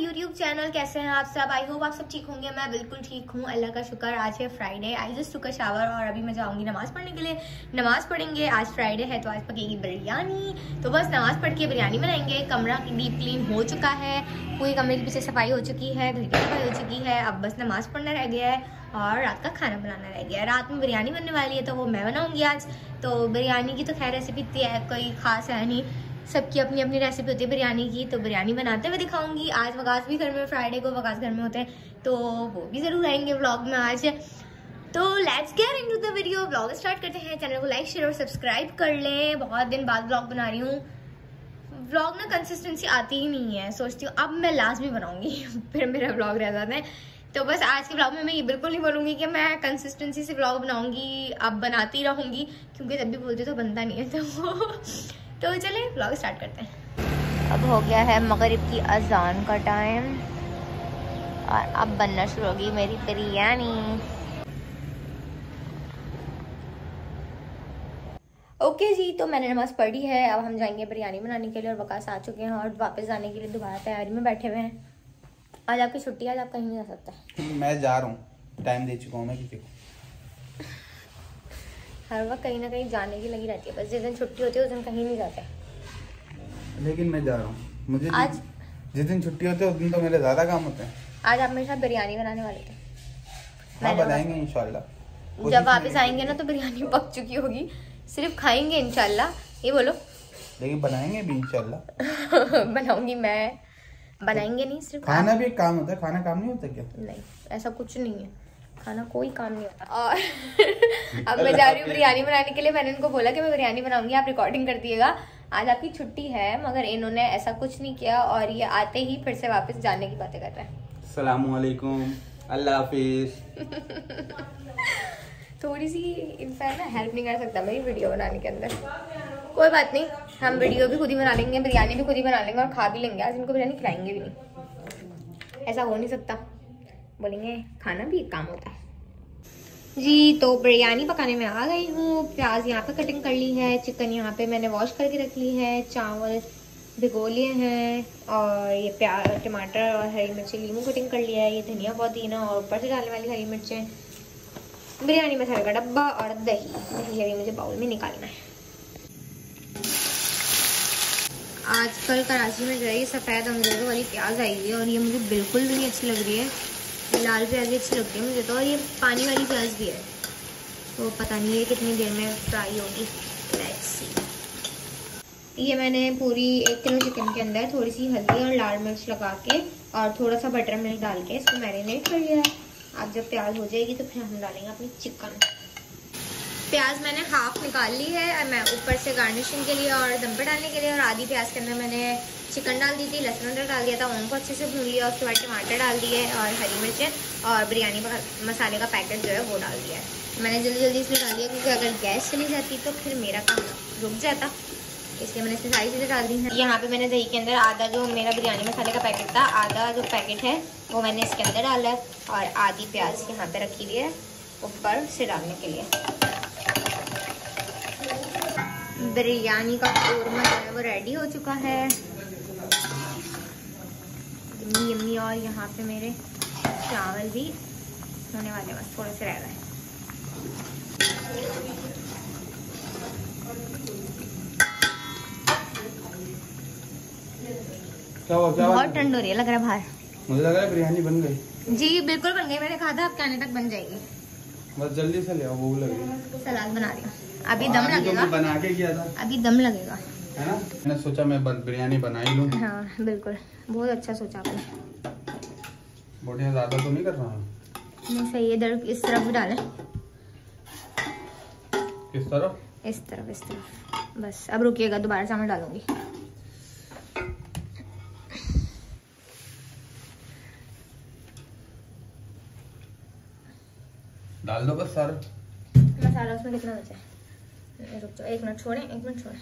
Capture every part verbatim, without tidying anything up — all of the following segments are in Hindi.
YouTube channel. कैसे हैं आप सब? आई होप आप सब ठीक होंगे। मैं बिल्कुल ठीक हूँ, अल्लाह का शुक्र। आज है Friday. I just took a shower और अभी मैं जाऊँगी नमाज़ पढ़ने के लिए। नमाज़ पढ़ेंगे, आज फ्राइडे है तो आज पकेगी बिरयानी। तो बस नमाज़ पढ़ के बिरयानी बनाएंगे। कमरा डीप क्लीन हो चुका है, पूरी कमरे के पीछे सफाई हो चुकी है, घर की सफाई हो चुकी है। अब बस नमाज़ पढ़ना रह गया है और रात का खाना बनाना रह गया है। रात में बिरयानी बनने वाली है तो वो मैं बनाऊँगी आज। तो बिरयानी की तो खैर रेसिपी इतनी है, कोई ख़ास है नहीं, सबकी अपनी अपनी रेसिपी होती है बिरयानी की। तो बिरयानी बनाते हुए दिखाऊंगी। आज वकास भी घर में, फ्राइडे को वकास घर में होते हैं तो वो भी ज़रूर आएंगे व्लॉग में आज। तो let's get into the video. Vlog start करते हैं। चैनल को लाइक शेयर और सब्सक्राइब कर लें। बहुत दिन बाद व्लॉग बना रही हूँ। व्लॉग ना कंसिस्टेंसी आती ही नहीं है, सोचती हूँ अब मैं लास्ट भी बनाऊंगी फिर मेरा व्लॉग रह जाता है। तो बस आज के व्लॉग में मैं ये बिल्कुल नहीं बोलूँगी कि मैं कंसिस्टेंसी से व्लॉग बनाऊंगी, अब बनाती रहूँगी, क्योंकि जब भी बोलती तो बनता नहीं है। तो तो चले व्लॉग स्टार्ट करते हैं। अब हो गया है मगरिब की अजान का टाइम और अब बनना शुरू होगी मेरी बिरयानी। ओके जी, तो मैंने नमाज पढ़ी है। अब हम जाएंगे बिरयानी बनाने के लिए और वकास आ चुके हैं और वापस जाने के लिए दोबारा तैयारी में बैठे हुए हैं। आज आपकी छुट्टी है, आज आप कहीं नहीं जा सकते। मैं जा रहा हूँ, टाइम दे चुका हूँ मैं किसी को। हर वक्त कहीं ना कहीं जाने की लगी रहती है, बस जिस दिन छुट्टी होती है उस दिन कहीं नहीं जाते। लेकिन मैं जा रहा हूँ। मुझे आज जिस दिन छुट्टी होती है उस दिन तो मेरे ज्यादा काम होते हैं। आज आप मेरे साथ बिरयानी बनाने वाले थे। हाँ, बनाएंगे इंशाल्लाह। जब वापस आएंगे ना तो बिरयानी पक चुकी होगी, सिर्फ खाएंगे इंशाल्लाह। ये बोलो। लेकिन बनाएंगे भी इंशाल्लाह। बनाऊंगी मैं, बनाएंगे नहीं, सिर्फ खाना भी एक काम होता है। खाना काम नहीं होता क्या? नहीं, ऐसा कुछ नहीं है, खाना कोई काम नहीं होता। और अब मैं जा रही हूँ बिरयानी बनाने के लिए। मैंने इनको बोला कि मैं बिरयानी बनाऊंगी, आप रिकॉर्डिंग कर दिएगा। आज आपकी छुट्टी है, मगर इन्होंने ऐसा कुछ नहीं किया और ये आते ही फिर से वापस जाने की बातें कर रहे हैं। अस्सलामु अलैकुम, अल्लाह हाफिज। थोड़ी सी इंसान ना हेल्प नहीं कर सकता मेरी वीडियो बनाने के अंदर। कोई बात नहीं, हम वीडियो भी खुद ही बना लेंगे, बिरयानी भी खुद ही बना लेंगे और खा भी लेंगे। आज इनको बिरयानी खिलाएंगे भी नहीं, ऐसा हो नहीं सकता। बोलेंगे खाना भी एक काम होता है जी। तो बिरयानी पकाने में आ गई हूँ। प्याज यहाँ पे कटिंग कर ली है, चिकन यहाँ पे मैंने वॉश करके रख ली है, चावल भिगो लिए हैं और ये प्याज, टमाटर और हरी मिर्ची, लीमू कटिंग कर लिया है। ये धनिया पुदीना और ऊपर से डालने वाली हरी मिर्चें, बिरयानी मसाले का डब्बा और दही। दही अभी मुझे बाउल में निकालना है। आजकल कराची में जो है ये सफ़ेद अंग्रेज़ों वाली प्याज आई हुई है और ये मुझे बिल्कुल भी नहीं अच्छी लग रही है। लाल प्याज भी अच्छी लगती है मुझे तो, और ये पानी वाली प्याज भी है, तो पता नहीं है कितनी देर में फ्राई होगी। Let's see. ये मैंने पूरी एक किलो चिकन के अंदर थोड़ी सी हल्दी और लाल मिर्च लगा के और थोड़ा सा बटर मिल्क डाल के इसको मैरिनेट कर लिया है। अब जब प्याज हो जाएगी तो फिर हम डालेंगे अपनी चिकन। प्याज मैंने हाफ निकाल ली है और मैं ऊपर से गार्निशिंग के लिए और दम पे डालने के लिए, और आधी प्याज के अंदर मैंने चिकन डाल दी थी, लहसुन अदरक डाल दिया था, ओम को अच्छे से भून लिया। उसके बाद टमाटर डाल दिए और हरी मिर्चें और बिरयानी मसाले का पैकेट जो है वो डाल दिया है। मैंने जल्दी जल्दी इसलिए डाल दिया क्योंकि अगर गैस चली जाती तो फिर मेरा काम रुक जाता, इसलिए मैंने इसमें सारी चीज़ें डाल दी हैं। यहाँ पे मैंने दही के अंदर आधा जो मेरा बिरयानी मसाले का पैकेट था, आधा जो पैकेट है वो मैंने इसके अंदर डाला है और आधी प्याज यहाँ पे रखी हुई है ऊपर से डालने के लिए। बिरयानी का कोरमा जो है वो रेडी हो चुका है, यम्मी यम्मी। और यहाँ पे मेरे चावल भी होने वाले, बस थोड़े से रह गए। क्या हुआ? क्या बहुत ठंड हो रही है, लग रहा है बाहर। मुझे लग रहा है बिरयानी बन गई। जी बिल्कुल बन गई, मैंने कहा था आपके आने तक बन जाएगी। बस जल्दी से ले आओ, भूख लग रही है। सलाद बना रही हूँ, अभी दम लगेगा। तो बना के किया था, अभी दम लगेगा, है ना? मैंने सोचा मैं बिरयानी बना ही लूं। हाँ बिल्कुल, बहुत अच्छा सोचा आपने। बोटियां ज्यादा तो नहीं कर रहा हूँ। नहीं सही है, इधर इस तरफ भी डालें। किस तरफ? इस तरफ, इस तरफ। बस अब रुकिएगा, दोबारा चावल डालूंगी। डाल दो बस सारा मसाला। उसमें कितना बचा है? रुक जाओ, एक मिनट छोड़ें, एक मिनट छोड़ें।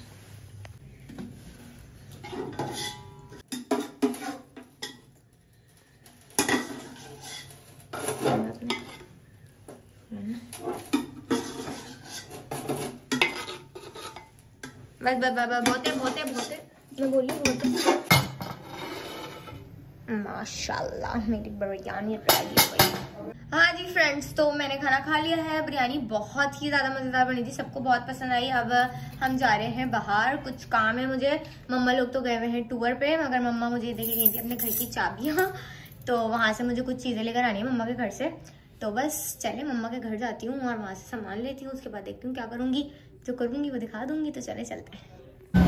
बस बस बस बहुत है, बहुत है, बहुत है। मैं बोली बहुत है। माशाल्लाह मेरी बिरयानी रेडी हो गई। हाँ जी फ्रेंड्स, तो मैंने खाना खा लिया है। बिरयानी बहुत ही ज़्यादा मज़ेदार बनी थी, सबको बहुत पसंद आई। अब हम जा रहे हैं बाहर, कुछ काम है मुझे। मम्मा लोग तो गए हुए हैं टूर पे, मगर मम्मा मुझे देके गई थी अपने घर की चाबियाँ, तो वहाँ से मुझे कुछ चीज़ें लेकर आनी है मम्मा के घर से। तो बस चले मम्मा के घर जाती हूँ और वहाँ से सामान लेती हूँ, उसके बाद देखती हूँ क्या करूँगी। जो करूँगी वो दिखा दूँगी। तो चले चलते हैं।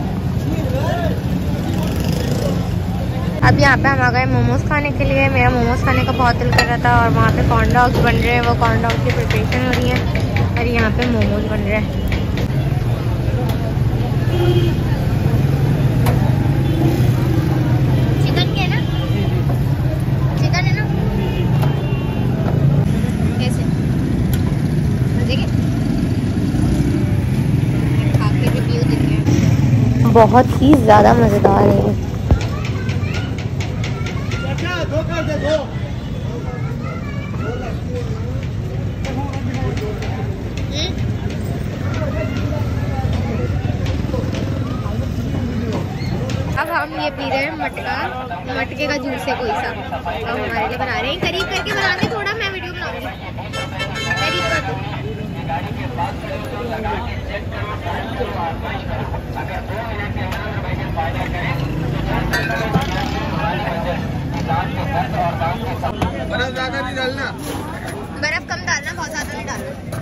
अब यहाँ पे हम आ गए मोमोज खाने के लिए। मेरा मोमोज खाने का बहुत दिल कर रहा था और वहाँ पे कॉर्न डॉग्स बन रहे हैं। वो कॉर्न डॉग्स की प्रिपरेशन हो रही है और यहाँ पे मोमोज बन रहे हैं। चिकन के ना, चिकन है ना, कैसे देखिए, खा के रिव्यू देखिए। बहुत ही ज़्यादा मज़ेदार है। अब हम ये पी रहे हैं मटका, मटके का जूस है कोई सा, हम हमारे लिए बना रहे हैं। करीब करके बना दे थोड़ा, मैं वीडियो बनाऊंगी। करीब कर दो। बर्फ ज्यादा नहीं डालना, बर्फ कम डालना, बहुत ज्यादा नहीं डालना।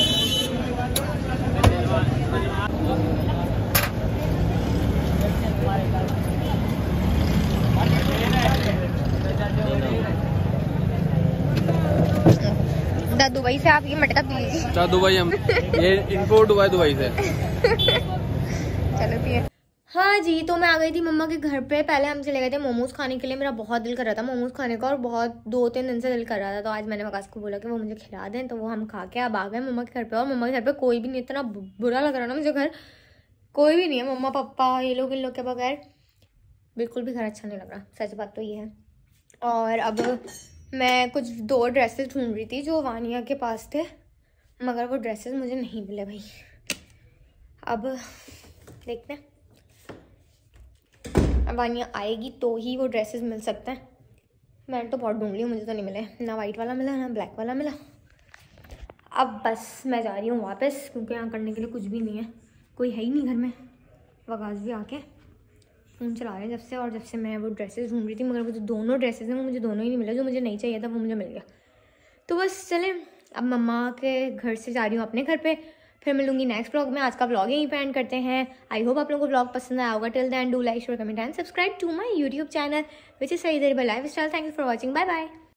दुबई से आप ये मटका पी लीजिए। अच्छा दुबई, हम ये इंपोर्ट हुआ है दुबई से। चलो पिए। हाँ जी, तो मैं आ गई थी मम्मा के घर पे। पहले हम चले गए थे मोमोज खाने के लिए। मेरा बहुत दिल कर रहा था मोमोज खाने का और बहुत दो तीन दिन से दिल कर रहा था। तो आज मैंने वकास को बोला कि वो मुझे खिला दें, तो वो हम खा के अब आ गए मम्मा के घर पे। और मम्मा के घर पे कोई भी नहीं, इतना बुरा लग रहा ना मुझे। घर कोई भी नहीं है, मम्मा पापा ये लोग, इन लोग के बगैर बिल्कुल भी घर अच्छा नहीं लग रहा। सच बात तो ये है। और अब मैं कुछ दो ड्रेसेस ढूंढ रही थी जो वानिया के पास थे, मगर वो ड्रेसेस मुझे नहीं मिले भाई। अब देखते हैं, अब वानिया आएगी तो ही वो ड्रेसेस मिल सकते हैं। मैंने तो बहुत ढूंढ ली, मुझे तो नहीं मिले। ना वाइट वाला मिला, ना ब्लैक वाला मिला। अब बस मैं जा रही हूँ वापस, क्योंकि यहाँ करने के लिए कुछ भी नहीं है, कोई है ही नहीं घर में। वकास भी आके फ़ोन चला रहे हैं जब से, और जब से मैं वो ड्रेसेस ढूंढ रही थी, मगर वो जो दोनों ड्रेसेस हैं वो मुझे दोनों ही नहीं मिले। जो मुझे नहीं चाहिए था वो मुझे मिल गया। तो बस चलें, अब मम्मा के घर से जा रही हूँ अपने घर पे, फिर मिलूंगी नेक्स्ट व्लॉग में। आज का व्लॉग यहीं पे एंड करते हैं। आई होप आप लोगों को व्लॉग पसंद आया होगा। Till then do like, share, comment and subscribe to my YouTube channel which is Saeed Arba lifestyle. Thank you for watching. Bye bye.